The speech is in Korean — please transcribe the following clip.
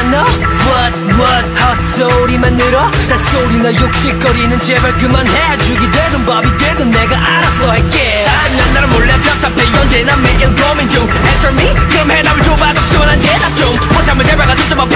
너? What 헛소리만 늘어 잔소리나 욕짓거리는 제발 그만해 죽이 되든 밥이 되든 내가 알아서 할게 사랑난 나를 몰래 답답해 언제나 매일 고민 중 Answer me 그럼 해답을 줘봐 속 시원한 대답 좀 못하면 제발 가서 좀